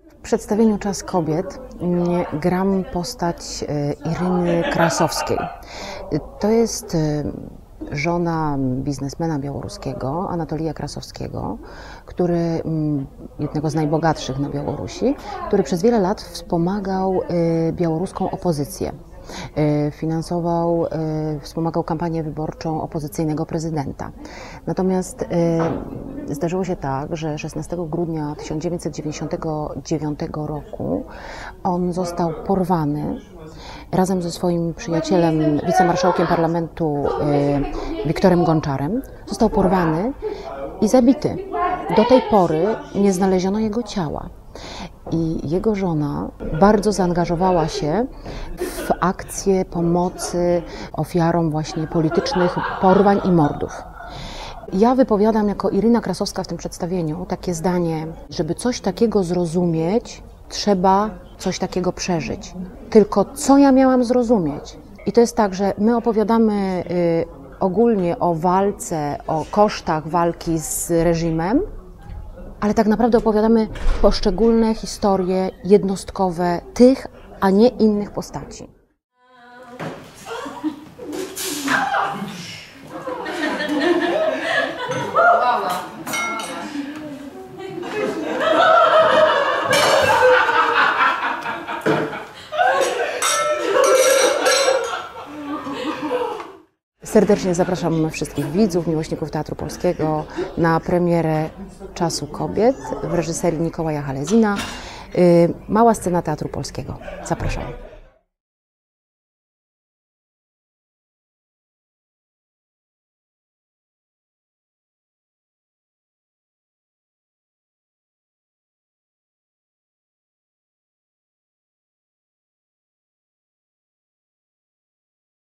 W przedstawieniu Czas kobiet gram postać Iryny Krasowskiej. To jest żona biznesmena białoruskiego, Anatolija Krasowskiego, jednego z najbogatszych na Białorusi, który przez wiele lat wspomagał białoruską opozycję. Wspomagał kampanię wyborczą opozycyjnego prezydenta. Natomiast zdarzyło się tak, że 16 grudnia 1999 roku on został porwany razem ze swoim przyjacielem, wicemarszałkiem parlamentu Wiktorem Gonczarem. Został porwany i zabity. Do tej pory nie znaleziono jego ciała. I jego żona bardzo zaangażowała się w akcję pomocy ofiarom właśnie politycznych porwań i mordów. Ja wypowiadam jako Iryna Krasowska w tym przedstawieniu takie zdanie: żeby coś takiego zrozumieć, trzeba coś takiego przeżyć. Tylko co ja miałam zrozumieć? I to jest tak, że my opowiadamy ogólnie o walce, o kosztach walki z reżimem, ale tak naprawdę opowiadamy poszczególne historie jednostkowe tych, a nie innych postaci. Serdecznie zapraszam wszystkich widzów, miłośników Teatru Polskiego na premierę Czasu kobiet w reżyserii Mikołaja Halezina. Mała scena Teatru Polskiego. Zapraszam.